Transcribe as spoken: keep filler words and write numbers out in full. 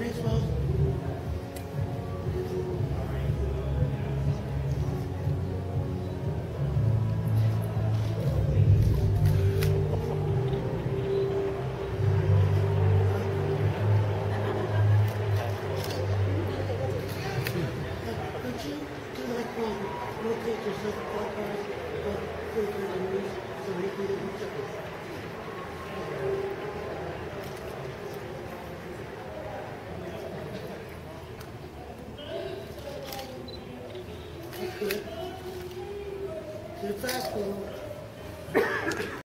Thanks, Will. Could you do like um, rotate yourself clockwise, but put it on your knees so he can get each other? That's good. Good fast, Will.